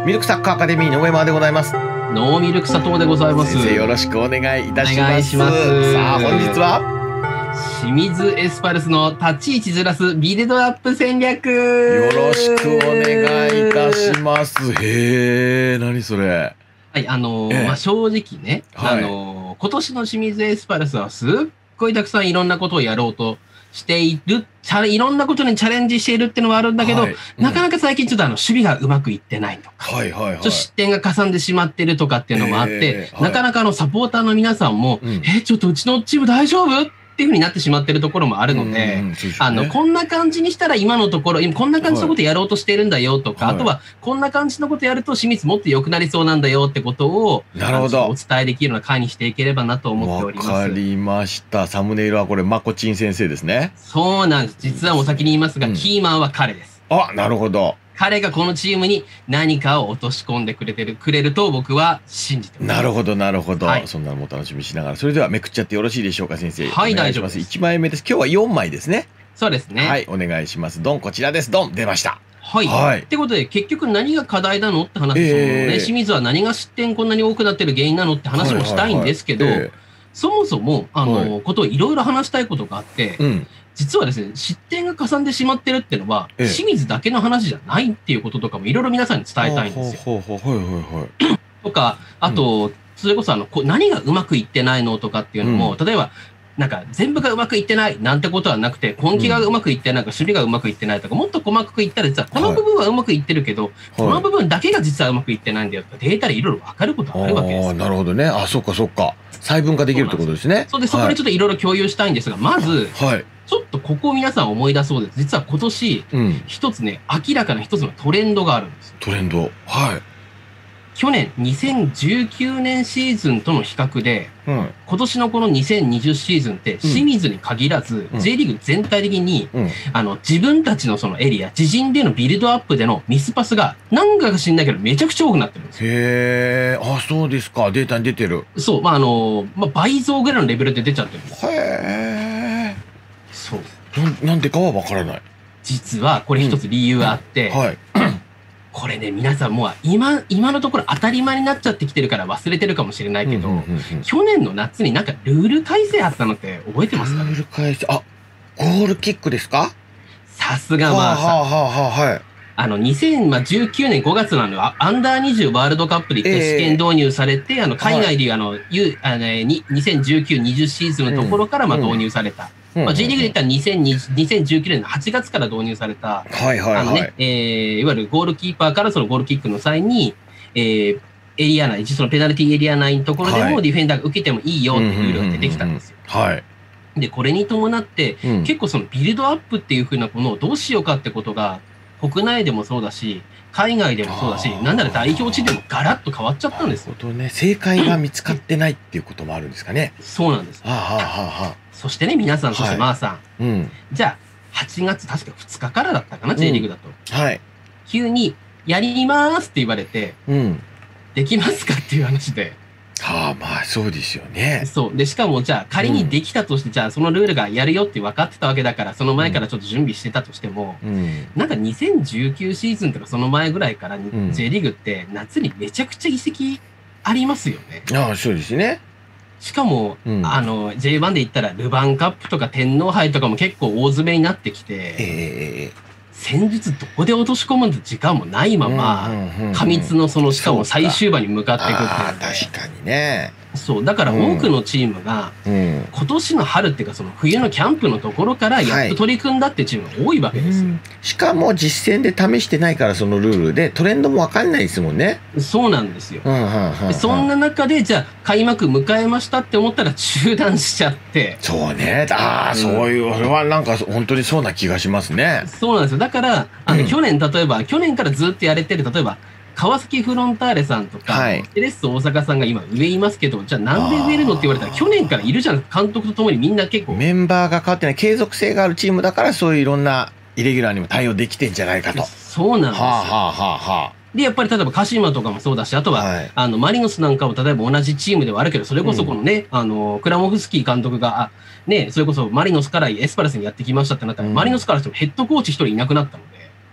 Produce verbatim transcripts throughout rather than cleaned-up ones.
ミルクサッカーアカデミーの上間でございます。 ノーミルク佐藤でございます。 先生よろしくお願いいたします。 お願いします。 さあ本日は清水エスパルスの立ち位置ずらすビルドアップ戦略。 よろしくお願いいたします。へえ、何それ。 はい、あのーええまあ、正直ね、 はいあのー今年の清水エスパルスはすっごいたくさんいろんなことをやろうとしている、チャレいろんなことにチャレンジしているっていうのはあるんだけど、 はいうんなかなか最近ちょっとあの守備がうまくいってないとか、 はいはいはい。 ちょっと失点がかさんでしまってるとかっていうのもあって、 ええはいなかなかあのサポーターの皆さんも、 うんえ、ちょっとうちのチーム大丈夫っていうふうになってしまってるところもあるので、 うんうんそうですねあの、こんな感じにしたら今のところ、今こんな感じのことやろうとしてるんだよとか、 はいあとはこんな感じのことやると清水もっと良くなりそうなんだよってことを、 なるほどあのお伝えできるような回にしていければなと思っておわります。 かりました。サムネイルはこれまこちん先生ですね。 そうなんです。実はもう先に言いますが、 うんキーマンは彼です。 あ、なるほど。 彼がこのチームに何かを落とし込んでくれてる、くれると僕は信じてます。 なるほどなるほど、 はいそんなのも楽しみにしながら、それではめくっちゃってよろしいでしょうか先生。 はいお願しま大丈夫ですいちまいめです。今日はよんまいですね。 そうですね。 はい、お願いします。ドン、こちらです。ドン、出ました。 はい。 はいってことで、結局何が課題なのって話、 ええそのね、清水は何が失点こんなに多くなってる原因なのって話もしたいんですけど、 はいはいはいえそもそも、あの、 はことをいろいろ話したいことがあって、 えうん。 実はですね、失点がかさんでしまってるっていうのは、 ええ清水だけの話じゃないっていうこととかもいろいろ皆さんに伝えたいんですよ。 ほうほうほうほうはいはいはい。 とか、あと、それこそあの、こう何がうまくいってないのとかっていうのも、例えば、なんか全部がうまくいってないなんてことはなくて、根気がうまくいってないとか、守備がうまくいってないとか、もっと細かくいったら実はこの部分はうまくいってるけど、この部分だけが実はうまくいってないんだよとか、データでいろいろ分かることがあるわけですああ、 よ。 なるほどね。あ、そっかそっか。細分化できるってことですね。 そうで、そこでちょっといろいろ共有したいんですが、まず、 はい。はい。 ちょっとここを皆さん思い出そうです。実は今年、 うん。 一つね、明らかな一つのトレンドがあるんですよ。 トレンド。はい。 去年、にせんじゅうきゅうねんシーズンとの比較で、 うん。 今年のこのにせんにじゅうシーズンって、清水に限らず、 うん J リーグ全体的に、 うん。 あの、自分たちのそのエリア、自陣でのビルドアップでのミスパスが、なんかか知んないけど、めちゃくちゃ多くなってるんですよ。 へえ。あ、そうですか。データに出てる。 そう、まあ、あの、まあ、倍増ぐらいのレベルで出ちゃってるんです。 へえ。 そう。 なんなんでかはわからない。 実は、これ一つ理由があって、 はい。 これね、皆さんもう今、今のところ当たり前になっちゃってきてるから忘れてるかもしれないけど、 うんうんうんうん去年の夏になんかルール改正あったのって覚えてますかね？ ルール改正。あ、ゴールキックですか？ さすがまあさ、 はあはあはあはあはい。 あの、にせんじゅうきゅうねんごがつなのは、アンダーにじゅうワールドカップで一回試験導入されて、あの、海外でいう、あの、ゆあのににせんじゅうきゅう、にじゅうシーズンのところから、まあ、 うん導入された。 うんまあ、J リーグで言ったらにせんにじゅうきゅうねんのはちがつから導入された、 はいはいはい。 あのね、えーいわゆるゴールキーパーからそのゴールキックの際に、えーエリア内、そのペナルティーエリア内のところではいもディフェンダーが受けてもいいよっていうルールが出てきたんですよ。 はい。 で、これに伴って、 うん結構そのビルドアップっていう風なものをどうしようかってことが、国内でもそうだし、海外でもそうだしあ、ーなんなら代表地でもガラッと変わっちゃったんですよ。 なるほどね。正解が見つかってないっていうこともあるんですかね。 そうなんです。 はあはあはあはあ。 そしてね、皆さん、そしてはいまーさん、 うん。 じゃあ、はちがつ確かふつかからだったかな、J リーグだと。 はい。 急に、やりますって言われて、 うん。 できますかっていう話で。 はあ、まあそうですよね。 そう。で、しかも、じゃあ、仮にできたとして、じゃあ、そのルールがやるよって分かってたわけだから、その前からちょっと準備してたとしても、 うん。 なんかにせんじゅうきゅうシーズンとかその前ぐらいから、 ん J リーグって夏にめちゃくちゃ移籍ありますよね。 ああ、そうですね。 しかも、 うんあの、ジェイワン で言ったら、ルヴァンカップとか天皇杯とかも結構大詰めになってきえて、 え戦術どこで落とし込む時間もないまま、過密のその、しかも最終盤に向かっていくっていうああ、 ので確かにね。 そう、だから多くのチームが、 うん。 今年の春っていうかその冬のキャンプのところからやっと取り組んだってチームが多いわけですよ。 しかも実戦で試してないからそのルールでトレンドもわかんないですもんね。 そうなんですよ。 うんうんうんうん。 でそんな中で、じゃあ開幕迎えましたって思ったら中断しちゃって、 そうね。ああ、そういう、それはなんか本当にそうな気がしますね。 そうなんですよ。だから、あの、 うん去年、例えば、去年からずっとやれてる、例えば、川崎フロンターレさんとか、 はいテレッソ大阪さんが今上いますけど、じゃあなんで上いるのって言われたら、去年からいるじゃん。監督とともにみんな結構、 メンバーが変わってない継続性があるチームだからそういういろんなイレギュラーにも対応できてんじゃないかと。はそうなんですよ。 あはあはあはで、やっぱり例えば鹿島とかもそうだし、あとは、 はいあの、マリノスなんかも例えば同じチームではあるけど、それこそこのね、あの、クラモフスキー監督が、あね、それこそマリノスからエスパルスにやってきましたってなったら、 うんマリノスからしてもヘッドコーチ一人いなくなったので、 う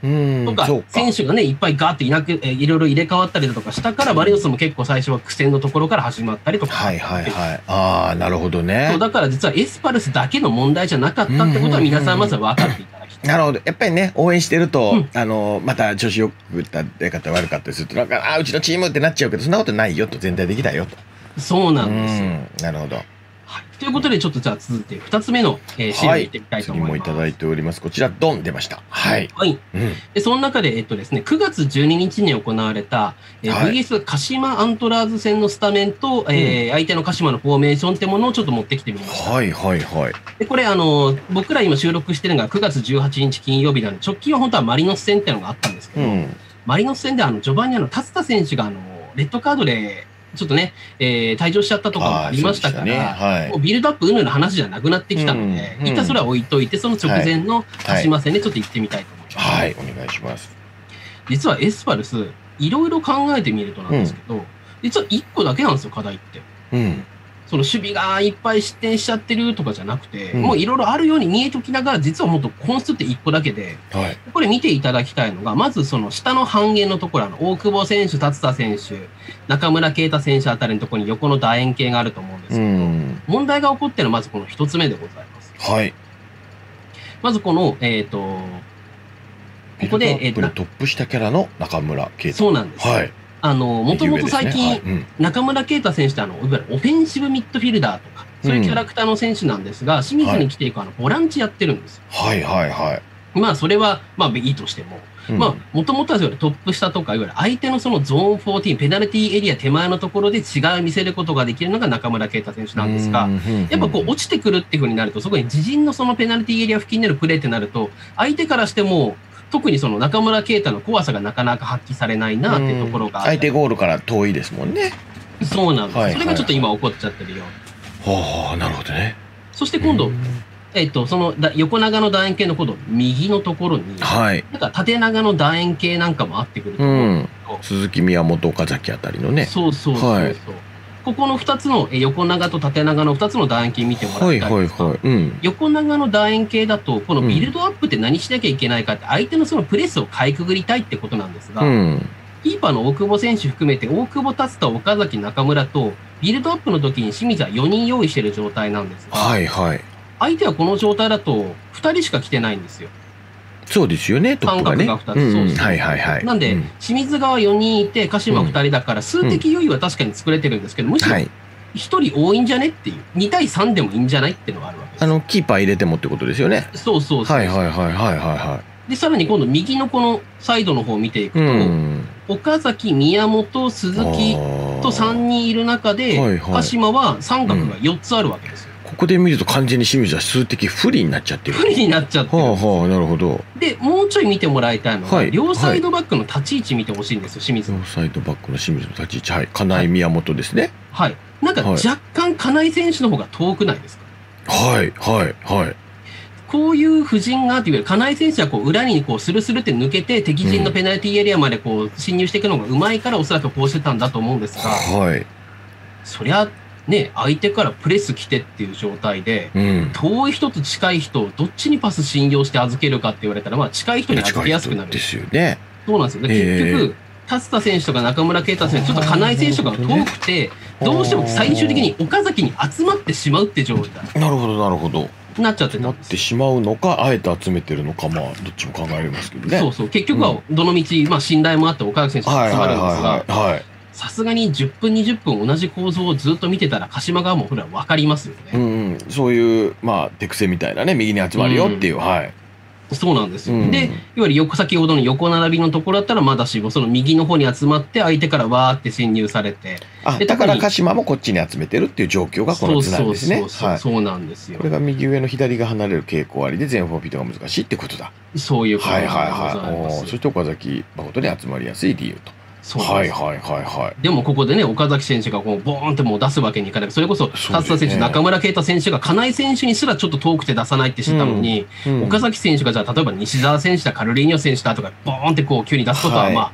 うんとかそうか選手がねいっぱいガーっていなくえいろいろ入れ替わったりだとかしたから、マリノスも結構最初は苦戦のところから始まったりとか、 はいはいはい。ああ、なるほどねそう。だから実はエスパルスだけの問題じゃなかったってことは皆さんまずは分かっていただきたい。 なるほど。やっぱりね、応援してると、 うんあの、また調子よくった出方悪かったりすると、なんか、あ、うちのチームってなっちゃうけど、そんなことないよと、全体的だよと。 そうなんですよ。 うんなるほど。 はい、ということでちょっとじゃあ続いてふたつめの、えー、資料に行ってみたいと次思います。 もいただいております。こちら、ドン出ました。はい。 はい。 うん。 で、その中で、えっとですね、くがつじゅうににちに行われた、えーはいブイエス 鹿島アントラーズ戦のスタメンと、えー相手の鹿島のフォーメーションってものをちょっと持ってきてみました。 はいはいはい。 で、これ、あの、僕ら今収録してるのがくがつじゅうはちにち金曜日なので、直近は本当はマリノス戦っていうのがあったんですけど、 うん。 マリノス戦であの、序盤にあの、達田選手があの、レッドカードで、ちょっとね、えー退場しちゃったとかもありましたから、 あーそうでしたねはいもうビルドアップ云々の話じゃなくなってきたので、 うん一旦それは置いといて、その直前の鹿島戦でちょっと行ってみたいと思います。 はい、お願いします。 実はエスパルス、いろいろ考えてみるとなんですけど、実はいっこだけなんですよ、課題って。 うん。 その守備がいっぱい失点しちゃってるとかじゃなくて、 うんもういろいろあるように見えときながら、実はもっと本質っていっこだけで、 はい。 これ見ていただきたいのが、まずその下の半減のところ、あの大久保選手、達田選手、中村啓太選手あたりのところに横の楕円形があると思うんですうけど、 ん。 問題が起こっているのはまずこの一つ目でございます。 はい。 まずこの、えっ、と、ここで、えっ、とビルドアップの、トップ下キャラの中村圭太。 そうなんです。 はい。 あの、もともと最近、 右上ですねはいうん中村啓太選手ってあの、いわゆるオフェンシブミッドフィルダーとか、そういうキャラクターの選手なんですが、清水に来ていくあの、ボランチやってるんですよ。 はいはいはい。 まあ、それは、まあ、いいとしても、 うんまあ、もともとはトップ下とか、いわゆる相手のそのゾーンじゅうよん、ペナルティーエリア手前のところで違いを見せることができるのが中村啓太選手なんですが、やっぱこう落ちてくるっていう風になると、そこに自陣のそのペナルティーエリア付近にあるプレーってなると、相手からしても、特にその中村啓太の怖さがなかなか発揮されないなっていうところがあったり相手ゴールから遠いですもんね。 そうなんです。 はいそれがちょっと今起こっちゃってるよ。 はあ、なるほどね。 そして今度う、んえっと、そのだ横長の楕円形の今度、右のところに、 はい。 なんか縦長の楕円形なんかもあってくるとう思うんん。鈴木宮本岡崎あたりのね。 そうそうそうそう。 はいここのふたつのえ横長と縦長のふたつの楕円形見てもらはいいはいたいんですが、 はい。うん。 横長の楕円形だと、このビルドアップって何しなきゃいけないかって、相手のそのプレスをかいくぐりたいってことなんですが、 うん。 キーパーの大久保選手含めて、大久保達田、岡崎、中村と、ビルドアップの時に清水はよにん用意している状態なんですが、 はいはい。 相手はこの状態だとふたりしか来てないんですよ。 そうですよね、トップがね。 感覚が二つうんうんそうそうはいはいはい。 なんで、 うん清水側よにんいて、鹿島ふたりだから、数的優位は確かに作れてるんですけど、むしろはい。 ひとり多いんじゃねっていう、に対さんでもいいんじゃないっていうのがあるわけです。 あの、キーパー入れてもってことですよね。 そうそうそう。 はいはいはいはいはいはで、さらに今度右のこのサイドの方を見ていくい。 と、 うん。 岡崎、宮本、鈴木とさんにんいる中で、 はいはい鹿島は三角がよっつあるわけですよ。 ここで見ると完全に清水は数的不利になっちゃってる。 不利になっちゃってる。 はあはあ、なるほど。 で、もうちょい見てもらいたいのは、 はい両サイドバックの立ち位置見てほしいんですよ、清水の。 両サイドバックの清水の立ち位置。はい。金井宮本ですね。 はい。なんかはい若干金井選手の方が遠くないですか？ はいはいはい。 こういう布陣があって、いわゆる金井選手はこう裏にこうスルスルって抜けて、敵陣のペナルティーエリアまでこう侵入していくのがうまいから、おそらくこうしてたんだと思うんですが、 はい。 そりゃ、ね、相手からプレス来てっていう状態で、 うん。 遠い人と近い人をどっちにパス信用して預けるかって言われたら、まあ近い人に預けやすくなる。 ですよね。 そうなんですよね。 ええ結局、達田選手とか中村啓太選手、ちょっと金井選手が遠くて、どうしても最終的に岡崎に集まってしまうって状態なるほどなるほど。 になっちゃってたなっんですてしまうのか、あえて集めてるのか、まあ、どっちも考えられますけどね。 そうそう。結局は、どの道、まあ信頼もあって岡崎選手はいはいが集まるんですが、 はいはい。はい。 さすがにじゅっぷん、にじゅっぷん同じ構造をずっと見てたら、鹿島側もこれは分かりますよね。 うんうん。そういう、まあ、手癖みたいなね、右に集まるよっていう、はい。 そうなんですよ。 うんで、いわゆる横先ほどの横並びのところだったらまだしも、その右の方に集まって、相手からわーって侵入されて。 あ、 でだから特に鹿島もこっちに集めてるっていう状況がこの図なんですね。 そうそうそう、 はい。 そうなんですよこ。れが右上の左が離れる傾向ありで、全フォーフィートが難しいってことだ。 そういうことはいでございはいはい。おます。 ーそして岡崎誠に集まりやすい理由と。 そうなんですはいはいはいはい。 でもここでね、岡崎選手がこうボーンってもう出すわけにいかない。それこそ、 そうですね達田選手、中村啓太選手が金井選手にすらちょっと遠くて出さないって知ったのに、 うん岡崎選手がじゃあ例えば西澤選手だ、カルリーニョ選手だとか、ボーンってこう急に出すことははいまあ、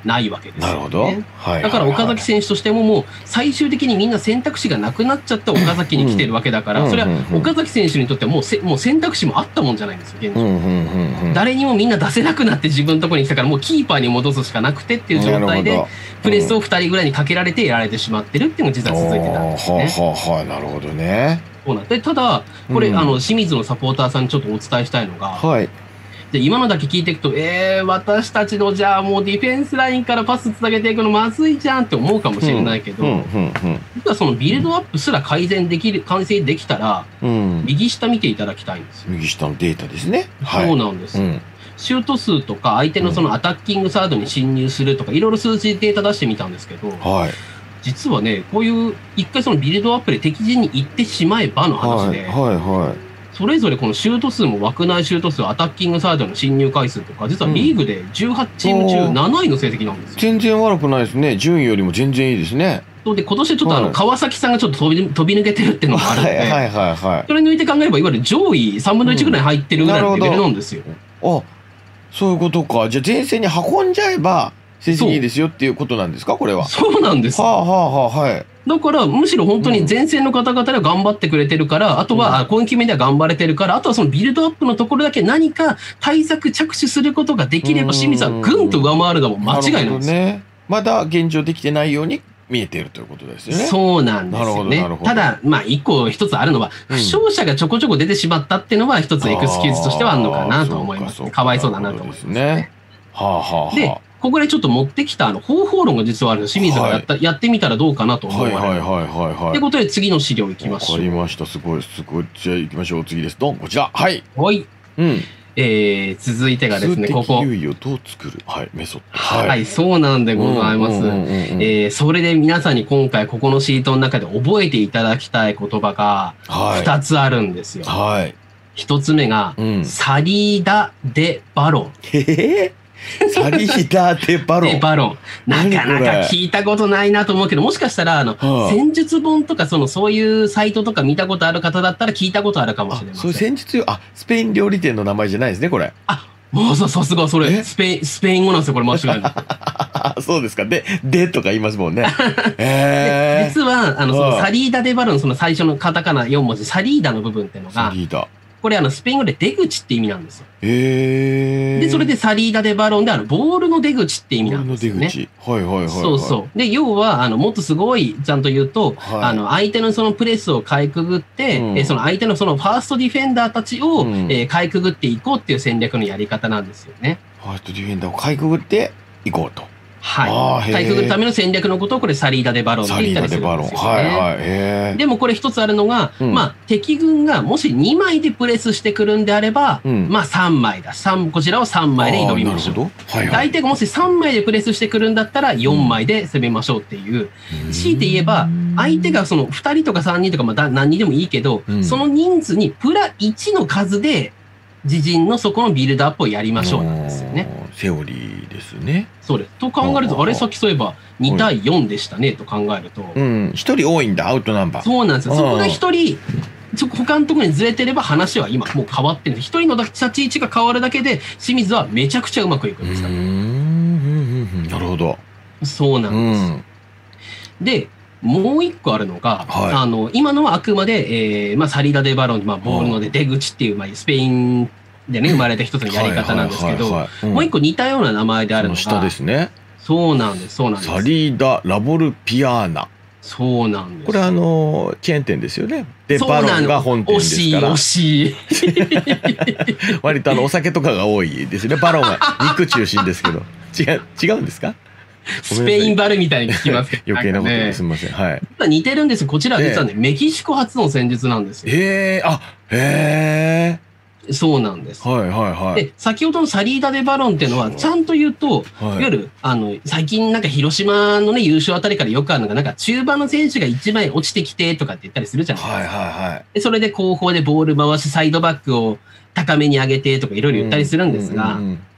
ないわけですよ、ね。 なるほど。はいはいはい、 だから岡崎選手としてももう最終的にみんな選択肢がなくなっちゃった岡崎に来てるわけだから、それは岡崎選手にとってはもうせもう選択肢もあったもんじゃないんですよ、現状。誰にもみんな出せなくなって自分のところに来たからもうキーパーに戻すしかなくてっていう状態でプレスをふたりぐらいにかけられてやられてしまってるっていうのが実は続いてたんですね。 はあはあ、なるほどね。 そうなんで、ただこれ、うん、あの清水のサポーターさんにちょっとお伝えしたいのが、はい、で今のだけ聞いていくと、えー、私たちのじゃあもうディフェンスラインからパスつなげていくのまずいじゃんって思うかもしれないけど、実はそのビルドアップすら改善できる完成できたら、うん、右下見ていただきたいんですよ。 右下のデータですね。 はい、そうなんです、うん、シュート数とか相手のそのアタッキングサードに侵入するとかいろいろ数字データ出してみたんですけど、はい、実はねこういう一回そのビルドアップで敵陣に行ってしまえばの話で、はいはいはい、それぞれこのシュート数も枠内シュート数、アタッキングサードの侵入回数とか、実はリーグでじゅうはちチーム中なないの成績なんですよ。 全然悪くないですね。順位よりも全然いいですね。 そうで、今年ちょっとあの、川崎さんがちょっと飛び飛び抜けてるっていうのがあるので、はいはいはいはい、それ抜いて考えれば、いわゆる上位さんぶんのいちぐらい入ってるぐらいのレベルなんですよ。 うん、あ、そういうことか。じゃあ前線に運んじゃえば成績いいですよっていうことなんですか、これは。 そうなんです。 はあはあはあ、はい。 だからむしろ本当に前線の方々で頑張ってくれてるから、うん、あとは攻撃面では頑張れてるから、あとはそのビルドアップのところだけ何か対策着手することができれば清水はぐんと上回るのも間違いないんですよ。ね、 まだ現状できてないように見えているということですよね。 そうなんですよね。ただまあ一個一つあるのは、負傷者がちょこちょこ出てしまったっていうのは一つエクスキューズとしてはあるのかなと思いますね。かわいそうだなと思いますね。はあはあはあ、でここでちょっと持ってきたあの方法論が実はあるので、清水がやった、はい、やってみたらどうかなと思われる。はいはいはいはいはい。ということで次の資料いきましょう。 わかりました。すごいすごい。じゃあ行きましょう。次です。どんこちら。はい。 はい。うん。えー、続いてがですね、ここ。 数的優位をどう作る、はい、メソッド。 はい、はい、そうなんでございます。えー、それで皆さんに今回ここのシートの中で覚えていただきたい言葉がふたつあるんですよ。はい。ひとつめが、うん、サリーダ・デ・バロン。 へーサリーダー・デ・バロン。 デ・バロン。なかなか聞いたことないなと思うけど、もしかしたら、あの、はあ、戦術本とか、その、そういうサイトとか見たことある方だったら聞いたことあるかもしれません。 そういう戦術よ。あ、スペイン料理店の名前じゃないですね、これ。 あ、もうさ、さすが、それ、スペイン、スペイン語なんですよ、これ間違いなく。 そうですか。で、でとか言いますもんね。 えー、実は、あの、その、サリーダ・デ・バロン、その最初のカタカナよんもじ、サリーダの部分っていうのが、サリーダ。これあのスペイン語で出口って意味なんですよ。へー。で、それでサリーダ・デ・バロンであのボールの出口って意味なんですよね。ボールの出口。はいはいはい、はい。そうそう。で、要は、あの、もっとすごい、ちゃんと言うと、はい、あの、相手のそのプレスをかいくぐって、うん、えその相手のそのファーストディフェンダーたちを、うん、えー、かいくぐっていこうっていう戦略のやり方なんですよね。 ファーストディフェンダーをかいくぐっていこうと。 はい。かいくぐるための戦略のことをこれサリーダ・デ・バロンって言ったりするんですよね。はいはい、でもこれ一つあるのが、うん、まあ敵軍がもしにまいでプレスしてくるんであれば、うん、まあさんまいだ。さんこちらをさんまいで挑みましょう。はいはい、大体もしさんまいでプレスしてくるんだったらよんまいで攻めましょうっていう。うん、強いて言えば、相手がそのふたりとかさんにんとかまあ何人でもいいけど、うん、その人数にプラいちの数で自陣のそこのビルドアップをやりましょうなんですよね。 セオリーですね。 そうです。と考えると、あれさっきそういえばにたいよんでしたねと考えると。 うん。ひとり多いんだ、アウトナンバー。 そうなんですよ。そこがひとり、他のところにずれてれば話は今もう変わってるんです。ひとりの立ち位置が変わるだけで、清水はめちゃくちゃうまくいくんですから。うーん。なるほど。 そうなんです。うん、で、もう一個あるのが、はい、あの、今のはあくまで、えー、まあ、サリーダ・デ・バロン、まあ、ボールので出口っていう、まあ、スペインでね、生まれた一つのやり方なんですけど、もう一個似たような名前であるのが、 その下ですね。 そうなんです、そうなんです。 サリーダ・ラボルピアーナ。 そうなんです。 これあの、チェーン店ですよね。で、バロンが本店ですから。 惜しい、惜しい。 割とあの、お酒とかが多いですね。バロンは肉中心ですけど。違う、違うんですか？ スペインバルみたいに聞きますけど。 余計なことですみません。はい。 似てるんですよ。こちらは実はね、メキシコ発の戦術なんですよ。 へえ、あ、へえ。そうなんです。 はいはいはい。 で、先ほどのサリーダ・デ・バロンっていうのは、ちゃんと言うと、いわゆる、あの、最近なんか広島のね、優勝あたりからよくあるのが、なんか中盤の選手がいちまい落ちてきてとかって言ったりするじゃないですか。はいはいはい。で、それで後方でボール回し、サイドバックを高めに上げてとかいろいろ言ったりするんですが、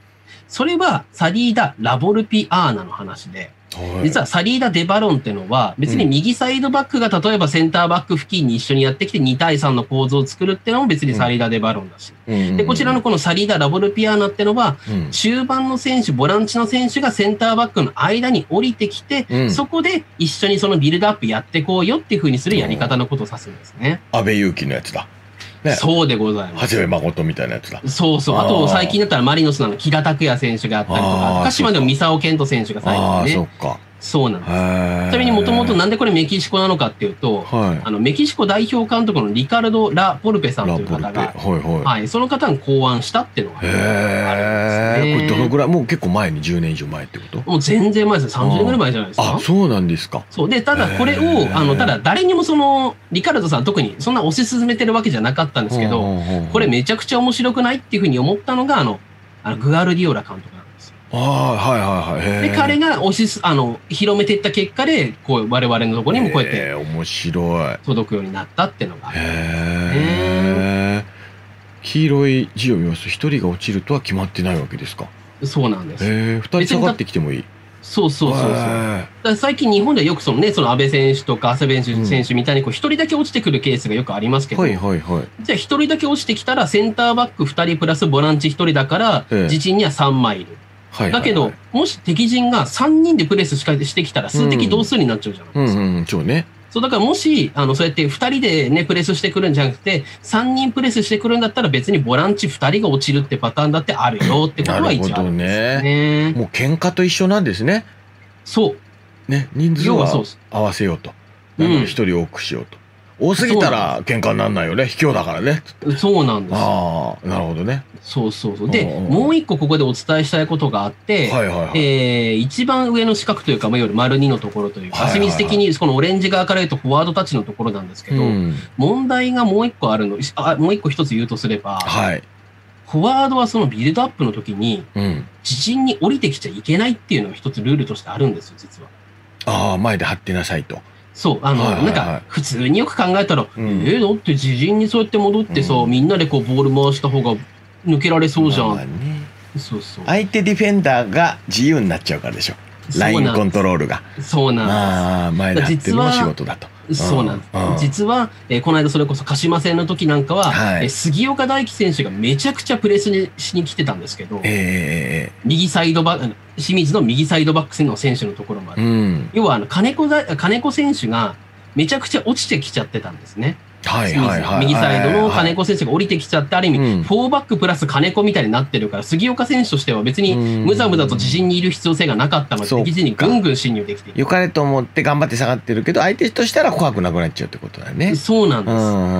それはサリーダ・ラボルピアーナの話で、実はサリーダ・デバロンってのは、別に右サイドバックが例えばセンターバック付近に一緒にやってきてに対さんの構図を作るってのも別にサリーダ・デバロンだし。で、こちらのこのサリーダ・ラボルピアーナってのは、中盤の選手、ボランチの選手がセンターバックの間に降りてきて、そこで一緒にそのビルドアップやってこうよっていう風にするやり方のことを指すんですね。 安倍勇樹のやつだ。ね、 そうでございます。 長谷部誠みたいなやつだ。 そうそう。あと、最近だったらマリノスの木田拓也選手があったりとか、鹿島でも三沢健人選手が最近ね。 ああ、そっか。 そうなんです。ちなみにもともとなんでこれメキシコなのかっていうと、はい、あのメキシコ代表監督のリカルド・ラ・ポルペさんという方が、はいはいはい、その方が考案したっていうのがあるんですね。 これどのぐらい、もう結構前にじゅうねん以上前ってこと？ もう全然前ですよ。さんじゅうねんぐらい前じゃないですか。 あ、そうなんですか。 そうで、ただこれを、あの、ただ誰にもその、リカルドさん特にそんな推し進めてるわけじゃなかったんですけど、これめちゃくちゃ面白くないっていうふうに思ったのが、あの、あのグアルディオラ監督なんですよ。 ああ、はいはいはい。 で、彼が推し、あの、広めていった結果で、こう、我々のところにもこうやって、 面白い。 届くようになったっていうのが。へえ。黄色い字を見ますと、一人が落ちるとは決まってないわけですか？ そうなんです。 へえ、二人下がってきてもいい。 そうそうそうそう。だから最近日本ではよくそのね、その安倍選手とか長谷部選手みたいにこう一人だけ落ちてくるケースがよくありますけど、はいはいはい、じゃあ一人だけ落ちてきたらセンターバック二人プラスボランチ一人だから、自陣にはさんまいいる。だけど、もし敵陣がさんにんでプレスしかしてきたら数的同数になっちゃうじゃないですか。うんうん、そうね。そう、だからもし、あの、そうやってふたりでね、プレスしてくるんじゃなくて、さんにんプレスしてくるんだったら別にボランチふたりが落ちるってパターンだってあるよってことは一応あるんですね。 もう喧嘩と一緒なんですね。 そう。 ね、人数は合わせようと。一人多くしようと。多すぎたら喧嘩にならないよね。卑怯だからね。 そうなんですよ。 ああ、なるほどね。 そうそうそう。で、もう一個ここでお伝えしたいことがあって、え一番上の四角というか、いわゆる丸にのところというか、足水的にこのオレンジ側から言うとフォワードタッチのところなんですけど、うん、問題がもう一個あるの、あもう一個一つ言うとすれば、はい、フォワードはそのビルドアップの時に、うん、自陣に降りてきちゃいけないっていうのが一つルールとしてあるんですよ、実は。 ああ、前で張ってなさいと。 そう、あの、はいはいはい、なんか、普通によく考えたら、うん、えー、だって自陣にそうやって戻ってさ、うん、みんなでこうボール回した方が抜けられそうじゃん。まあね、 そうそう。相手ディフェンダーが自由になっちゃうからでしょ。ラインコントロールが。 そうなんです。 ああ、前で張ってるのも仕事だと。 そうなんです。実は、えー、この間それこそ鹿島戦の時なんかは、はい、えー、杉岡大輝選手がめちゃくちゃプレスにしに来てたんですけど、えー、右サイドバック、清水の右サイドバックの選手のところまで。うん、要はあの金子だ、金子選手がめちゃくちゃ落ちてきちゃってたんですね。はいはいはい、右サイドの金子選手が降りてきちゃって、ある意味、うん、フォーバックプラス金子みたいになってるから、杉岡選手としては別にむざむざと自陣にいる必要性がなかったので、敵陣にぐんぐん侵入できている。 よかれと思って頑張って下がってるけど、相手としたら怖くなくなっちゃうってことだね。 そうなんです。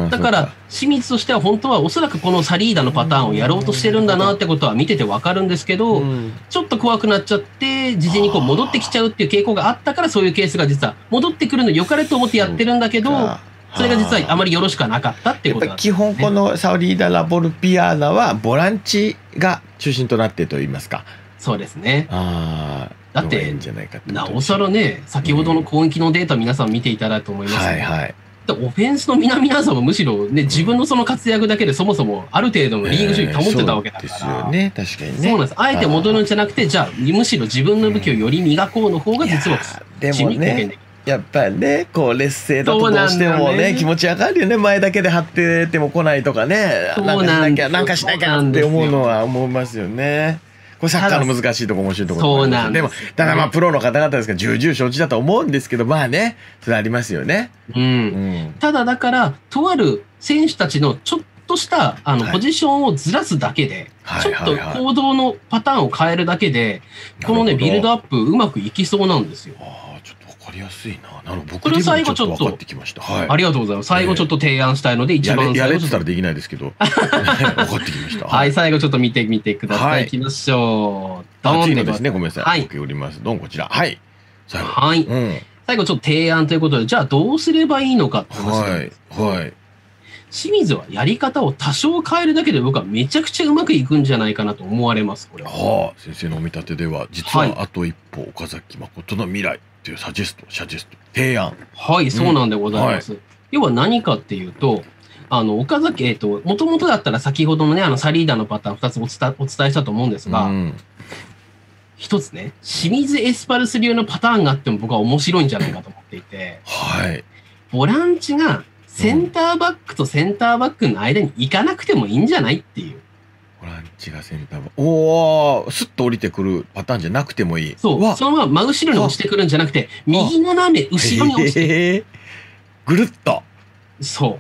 だから、清水としては本当はおそらくこのサリーダのパターンをやろうとしてるんだなってことは見ててわかるんですけど、うん、ちょっと怖くなっちゃって、自陣にこう戻ってきちゃうっていう傾向があったから、そういうケースが実は戻ってくるのよかれと思ってやってるんだけど、それが実はあまりよろしくはなかったっていうことなんですね。 基本このサリーダ・ラボルピアーナはボランチが中心となってと言いますか。 そうですね。 あだって、なおさらね、先ほどの攻撃のデータ皆さん見ていただいたと思いますけど、はいはい、オフェンスの皆々さんもむしろね、自分のその活躍だけでそもそもある程度のリーグ順位保ってたわけだから。 そうですよね、確かにね。 そうなんです。あえて戻るんじゃなくて、じゃあ、むしろ自分の武器をより磨こうの方が実はチームに貢献できる。 やっぱりね、こう劣勢だとどうしてもね、ね気持ちわかるよね。前だけで張ってても来ないとかね、なんかしなきゃ、なんかしなきゃって思うのは思いますよね。これサッカーの難しいところ、面白いところ。 そうなんです。 でも、ただまあプロの方々ですから重々承知だと思うんですけど、まあね、それありますよね。 うん。うん、ただだから、とある選手たちのちょっとしたあのポジションをずらすだけで、はい、ちょっと行動のパターンを変えるだけで、このね、ビルドアップうまくいきそうなんですよ。 わかりやすいな。なるほど。僕でもちょっと分かってきました。はい。 ありがとうございます。最後ちょっと提案したいので、一番最後。 やれってたらできないですけど。分かってきました。 はい、最後ちょっと見てみてください。いきましょう。 ドン次のですね、ごめんなさい。はい。おります。ドンこちら。はい。 最後。はい。最後ちょっと提案ということで、じゃあどうすればいいのかって話なんです。はい。はい。清水はやり方を多少変えるだけで僕はめちゃくちゃうまくいくんじゃないかなと思われます、これは。はあ、先生のお見立てでは、実はあと一歩岡崎誠の未来。っていうサジェスト、シャジェスト、提案。はい、そうなんでございます。うんはい、要は何かっていうと、あの、岡崎、えっと、もともとだったら先ほどのね、あの、サリーダのパターンふたつお伝え、お伝えしたと思うんですが、うん、 一つね、清水エスパルス流のパターンがあっても僕は面白いんじゃないかと思っていて、 はい。 ボランチがセンターバックとセンターバックの間に行かなくてもいいんじゃないっていう。 ボランチがセンターバック。おお、スッと降りてくるパターンじゃなくてもいい。 そう。そのまま真後ろに落ちてくるんじゃなくて、右斜め後ろに落ちてくる。 ぐるっと。 そう。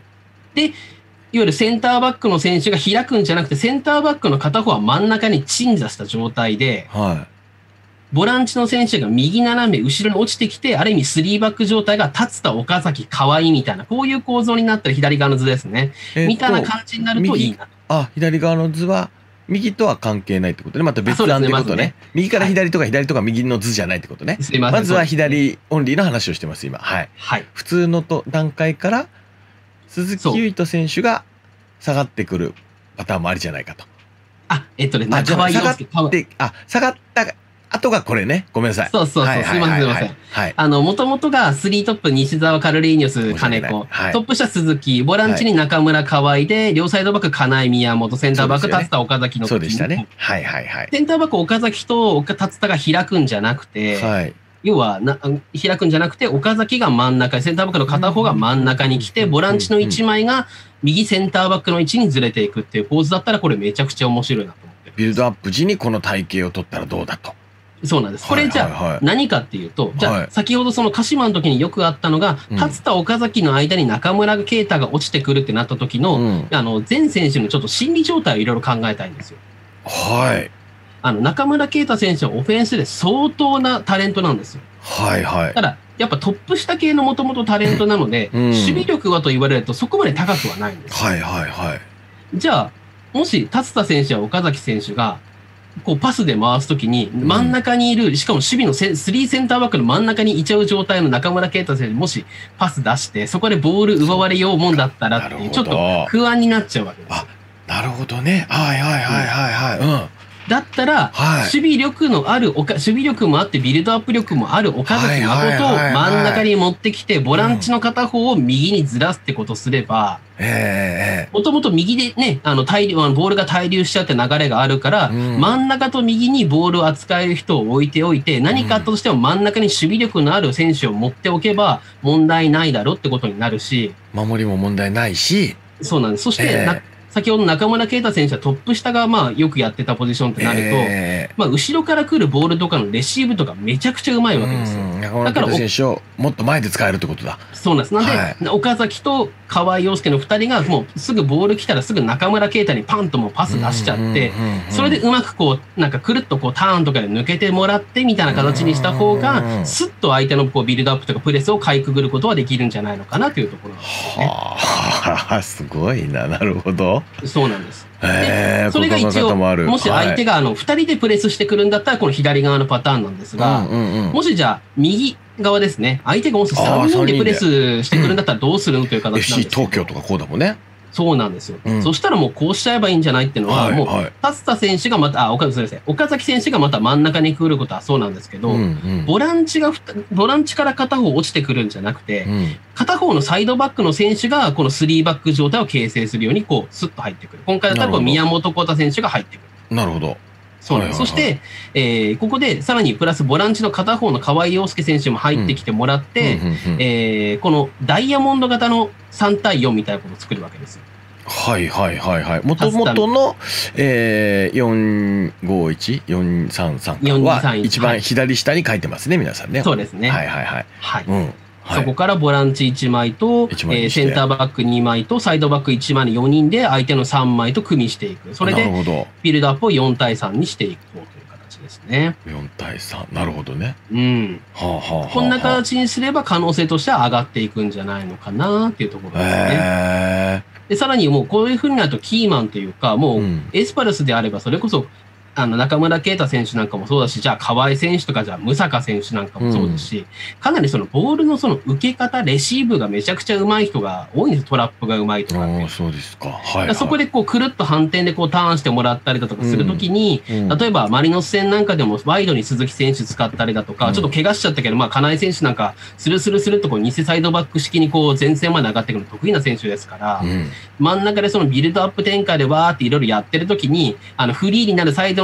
で、いわゆるセンターバックの選手が開くんじゃなくて、センターバックの片方は真ん中に鎮座した状態で、 はい。 ボランチの選手が右斜め後ろに落ちてきて、ある意味スリーバック状態が立田、岡崎、河合みたいな、こういう構造になったら左側の図ですね。えー、みたいな感じになるといいな。 あ、左側の図は、右とは関係ないってことね。また別案ってことね。ねね右から左とか左とか右の図じゃないってことね。はい、まずは左オンリーの話をしてます、今。はい。 はい、 普通のと段階から、鈴木唯人選手が下がってくるパターンもありじゃないかと。 あ、えっとね、 あ、下がって、あ、下がった、あとがこれね。ごめんなさい。 そうそうそう。すいません、すいません。はい。あの、もともとがスリートップ、西澤、カルリーニョス、金子。はい、トップ下、鈴木。ボランチに中村、河合で、両サイドバック、金井、宮本。センターバック、達田、岡崎の。 そうでしたね。はいはいはい。 センターバック、岡崎と達田が開くんじゃなくて、はい。要はな、開くんじゃなくて、岡崎が真ん中、センターバックの片方が真ん中に来て、ボランチのいちまいが右センターバックの位置にずれていくっていう構図だったら、これめちゃくちゃ面白いなと思って。 ビルドアップ時にこの体型を取ったらどうだと。 そうなんです。これじゃあ何かっていうと、じゃあ先ほどその鹿島の時によくあったのが、達田岡崎の間に中村啓太が落ちてくるってなった時の、あの、全選手のちょっと心理状態をいろいろ考えたいんですよ。 はい。 あの、中村啓太選手はオフェンスで相当なタレントなんですよ。 はいはい。 ただ、やっぱトップ下系のもともとタレントなので、守備力はと言われるとそこまで高くはないんです。 はいはいはい。 じゃあ、もし達田選手や岡崎選手が、こうパスで回すときに真ん中にいる、しかも守備のセスリーセンターバックの真ん中にいちゃう状態の中村啓太選手にもしパス出して、そこでボール奪われようもんだったらっていう、ちょっと不安になっちゃうわけです。 あ、なるほどね。はいはいはいはいはい。うん。 だったら、守備力のある、守備力もあってビルドアップ力もある岡崎誠を真ん中に持ってきて、ボランチの片方を右にずらすってことすれば、もともと右でね、あの、対流、ボールが対流しちゃって流れがあるから、真ん中と右にボールを扱える人を置いておいて、何かあったとしても真ん中に守備力のある選手を持っておけば問題ないだろうってことになるし。 守りも問題ないし。 そうなんです。そして、先ほど中村啓太選手はトップ下がまあよくやってたポジションってなると、えー、まあ後ろから来るボールとかのレシーブとかめちゃくちゃうまいわけですよ。 だから選手をもっと前で使えるってことだ。 そうなんです。なんで、はい、岡崎と河合陽介のふたりがもうすぐボール来たらすぐ中村啓太にパンともうパス出しちゃって、それでうまくこうなんかくるっとこうターンとかで抜けてもらってみたいな形にした方が、スッと相手のこうビルドアップとかプレスをかいくぐることはできるんじゃないのかなというところなんですね。 はあ、すごいな。なるほど。 そうなんです。 えー、 それが一応、もし相手があのふたりでプレスしてくるんだったら、この左側のパターンなんですが、もしじゃあ、右側ですね、相手がもしさんにんでプレスしてくるんだったらどうするのという形なんですけど。エフシー 東京とかこうだもんね。 そうなんですよ。うん、そしたらもうこうしちゃえばいいんじゃないっていうのは、はいはい、もう、達田選手がまた、あ、岡崎選手、岡崎選手がまた真ん中に来ることはそうなんですけど、うんうん、ボランチが、ボランチから片方落ちてくるんじゃなくて、うん、片方のサイドバックの選手がこのスリーバック状態を形成するように、こう、スッと入ってくる。今回だったらこう宮本幸太選手が入ってくる。 なるほど。 そうなんです。そして、えー、ここでさらにプラスボランチの片方の河合陽介選手も入ってきてもらって、このダイヤモンド型のさん対よんみたいなことを作るわけです。 はいはいはいはい。もともとの、えー、よんごいち、よんさんさんは一番左下に書いてますね、皆さんね。 そうですね。 はいはいはい。 はい。うんはい、そこからボランチいちまいと、えー、センターバックにまいと、サイドバックいちまいのよにんで相手のさんまいと組みしていく。それで、ビルドアップをよん対さんにしていこうという形ですね。 よん対さん。なるほどね。 うん。はあはあはあ、こんな形にすれば可能性としては上がっていくんじゃないのかなっていうところですね。へー。で、さらにもうこういう風になるとキーマンというか、もうエスパルスであればそれこそ、あの、中村啓太選手なんかもそうだし、じゃあ河合選手とか、じゃあ武坂選手なんかもそうですし、うん、かなりそのボールのその受け方、レシーブがめちゃくちゃ上手い人が多いんですよ。トラップが上手いとかって。 そうですか。はい、はい。 そこでこう、くるっと反転でこう、ターンしてもらったりだとかするときに、うんうん、例えばマリノス戦なんかでもワイドに鈴木選手使ったりだとか、うん、ちょっと怪我しちゃったけど、まあ、金井選手なんか、スルスルスルっとこう、偽サイドバック式にこう、前線まで上がってくるの得意な選手ですから、うん、真ん中でそのビルドアップ展開でわーっていろいろやってるときに、あの、フリーになるサイド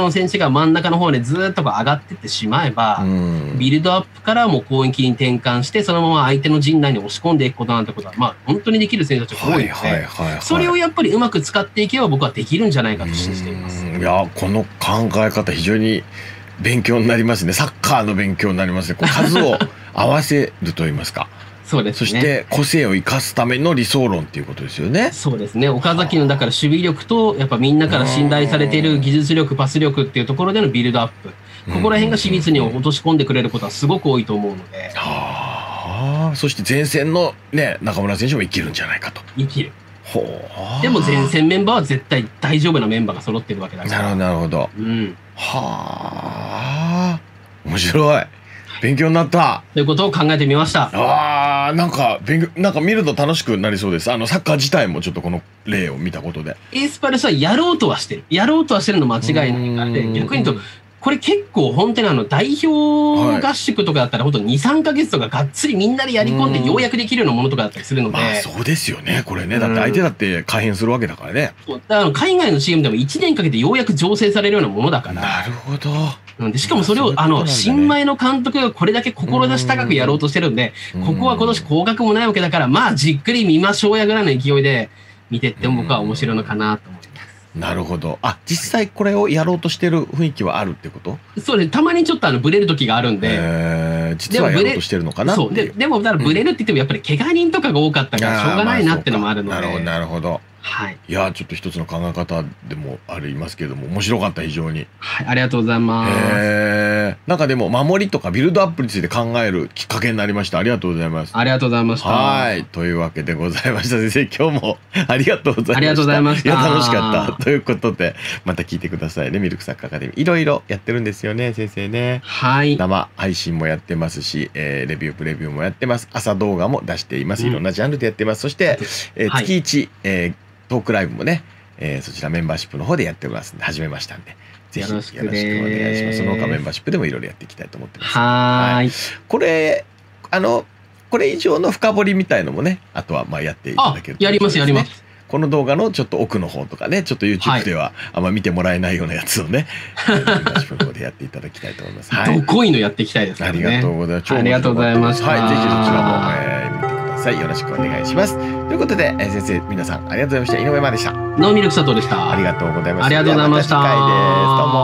の選手が真ん中の方でずっとこう上がってってしまえば、 うん、 ビルドアップからもう攻撃に転換して、そのまま相手の陣内に押し込んでいくことなんてことは、まあ、本当にできる選手たちが多いので、それをやっぱりうまく使っていけば僕はできるんじゃないかと信じています。 いや、この考え方非常に勉強になりますね。サッカーの勉強になりますね。こう数を合わせると言いますか。 そうですね。 そして個性を生かすための理想論っていうことですよね。 そうですね。岡崎のだから守備力とやっぱみんなから信頼されている技術力、パス力っていうところでのビルドアップ。ここら辺が緻密に落とし込んでくれることはすごく多いと思うので。 はあ。そして前線のね、中村選手も生きるんじゃないかと。 生きる。 ほう。 でも前線メンバーは絶対大丈夫なメンバーが揃ってるわけだから。 なるほど、なるほど。 うん。 はあ。面白い。勉強になった。 ということを考えてみました。 ああ、なんか勉強、なんか見ると楽しくなりそうです。あのサッカー自体もちょっとこの例を見たことで。 エースパルスはやろうとはしてる。やろうとはしてるの間違いないからで、逆に言うと、これ結構本当にあの代表合宿とかだったら本当にさんかげつとかがっつりみんなでやり込んでようやくできるようなものとかだったりするので。 まあそうですよね。これね。だって相手だって改変するわけだからね。 だから海外のチームでもいちねんかけてようやく醸成されるようなものだから。 なるほど。 でしかもそれを、あの、新米の監督がこれだけ志高くやろうとしてるんで、ここは今年降格もないわけだから、まあじっくり見ましょうやぐらいの勢いで見てっても僕は面白いのかなと思います。 なるほど。あ、実際これをやろうとしてる雰囲気はあるってこと？ そうです。たまにちょっとあのブレる時があるんで。 えー、実はやろうとしてるのかなっていう。 そう。で、でもだからブレるって言ってもやっぱり怪我人とかが多かったからしょうがないなってのもあるので。 なるほど、なるほど。 はい。 いや、ちょっと一つの考え方でもありますけれども、面白かった、非常に。 はい、ありがとうございます。 へなんかでも、守りとかビルドアップについて考えるきっかけになりました。ありがとうございます。 ありがとうございました。 はい。というわけでございました。先生、今日もありがとうございました。 ありがとうございました。 いや、楽しかった。ということで、また聞いてくださいね。ミルクサッカーアカデミー。いろいろやってるんですよね、先生ね。 はい。 生配信もやってますし、えー、レビュープレビューもやってます。朝動画も出しています。いろんなジャンルでやってます。そして、えー、月いち、えートークライブもね、えー、そちらメンバーシップの方でやってますんで、始めましたんで、ぜひよろしくお願いします。その他メンバーシップでもいろいろやっていきたいと思ってます。 はい。 これ、あの、これ以上の深掘りみたいのもね、あとはまあやっていただけると、ね。 やります、やります。 この動画のちょっと奥の方とかね、ちょっと YouTube ではあんま見てもらえないようなやつをね、メンバーシップの方でやっていただきたいと思います。 はい。どこいのやっていきたいですね。 ありがとうございます。 ありがとうございます。 はい、ぜひそちらも、えー、見てください。よろしくお願いします。ということで、えー、先生、皆さんありがとうございました。井上真でした。 能見力佐藤でした。 ありがとうございました。 ありがとうございました。 また次回です。どうも。